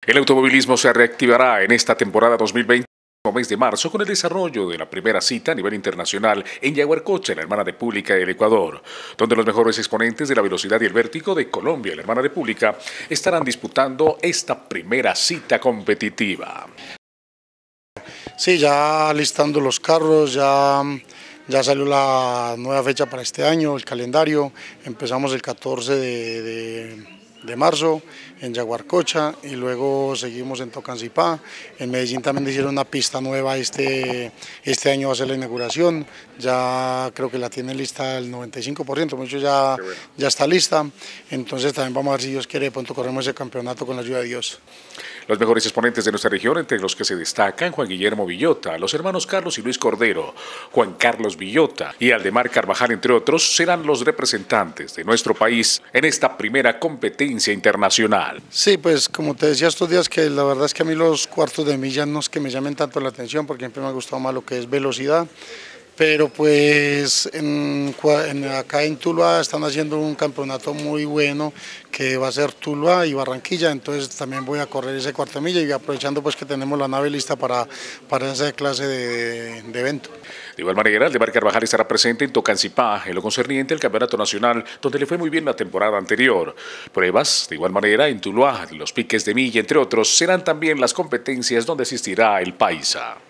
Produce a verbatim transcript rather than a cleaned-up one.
El automovilismo se reactivará en esta temporada dos mil veinte, mes de marzo, con el desarrollo de la primera cita a nivel internacional en Yaguarcocha, en la hermana república del Ecuador, donde los mejores exponentes de la velocidad y el vértigo de Colombia y la hermana república estarán disputando esta primera cita competitiva. Sí, ya listando los carros, ya, ya salió la nueva fecha para este año, el calendario. Empezamos el catorce de, de, de marzo en Yaguarcocha y luego seguimos en Tocancipá. En Medellín también hicieron una pista nueva, este, este año va a ser la inauguración. Ya creo que la tienen lista el noventa y cinco por ciento, mucho ya, ya está lista. Entonces también vamos a ver si Dios quiere, de pronto corremos ese campeonato con la ayuda de Dios. Los mejores exponentes de nuestra región, entre los que se destacan Juan Guillermo Villota, los hermanos Carlos y Luis Cordero, Juan Carlos Villota y Aldemar Carvajal, entre otros, serán los representantes de nuestro país en esta primera competencia internacional. Sí, pues como te decía estos días, que la verdad es que a mí los cuartos de milla no es que me llamen tanto la atención, porque siempre me ha gustado más lo que es velocidad. Pero pues en, en, acá en Tuluá están haciendo un campeonato muy bueno que va a ser Tuluá y Barranquilla, entonces también voy a correr ese cuarto de milla y aprovechando pues que tenemos la nave lista para, para esa clase de, de evento. De igual manera, Aldemar Carvajal estará presente en Tocancipá, en lo concerniente al Campeonato Nacional, donde le fue muy bien la temporada anterior. Pruebas, de igual manera, en Tuluá, los piques de milla, entre otros, serán también las competencias donde asistirá el Paisa.